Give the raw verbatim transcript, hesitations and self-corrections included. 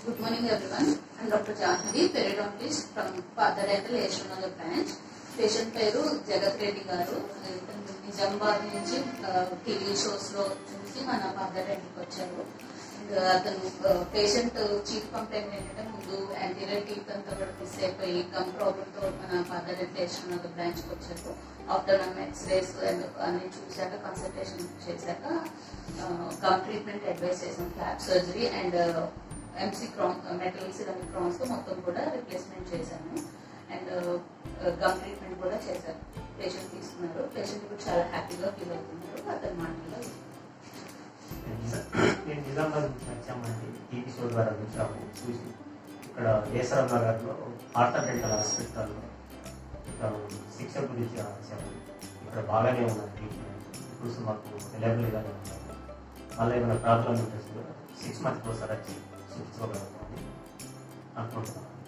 Good morning everyone. I am Doctor Jahnavi, periodontist from Partha Dental, Hyderabad branch. Patient పేరు జగత్ రెడ్డి గారు. నిజామాబాద్ నుంచి TV shows లో చూసి మన పార్థా డెంటల్కి వచ్చారు. అతను పేషెంట్ చీఫ్ కంప్లైంట్ ఏంటంటే ముందు యాంటీరియర్ టీత్ అంతా కూడా మిస్ అయిపోయి గమ్ ప్రాబ్లమ్ తో మన పార్థా డెంటల్ Hyderabad బ్రాంచ్ కి వచ్చారు. ఆఫ్టర్ నమ్ ఎక్స్రేస్ అన్ని చూశాక కన్సల్టేషన్ చేశాక గమ్ ట్రీట్మెంట్ అడ్వైస్ చేసాం. Cap surgery and MC crown metal ceramic crowns తో మొత్తం కూడా రిప్లేస్మెంట్ చేశాను. అండ్ గమ్ ట్రీట్మెంట్ కూడా చేశారు. పేషెంట్ తీసుకున్నారు. పేషెంట్ కూడా చాలా హ్యాపీగా ఫీల్ అవుతున్నారు. అతని మాటల్లో నేను నిజామాబాద్ నుంచి వచ్చామండి. టీవీ షో ద్వారా వచ్చాము. చూసి ఇక్కడ ఏసరామ్ నగర్లో పార్థా డెంటల్ హాస్పిటల్లో ఇక్కడ శిక్ష గురించి వచ్చాము. ఇక్కడ బాగానే ఉన్నది ట్రీట్మెంట్. ఇప్పుడు మాకు అవైలబుల్గానే ఉన్నారు. మళ్ళీ ఏమైనా ప్రాబ్లం ఉంటుంది సిక్స్ మంత్స్ ఒకసారి వచ్చి చూపించుకోగలుగుతాము అనుకుంటున్నాను.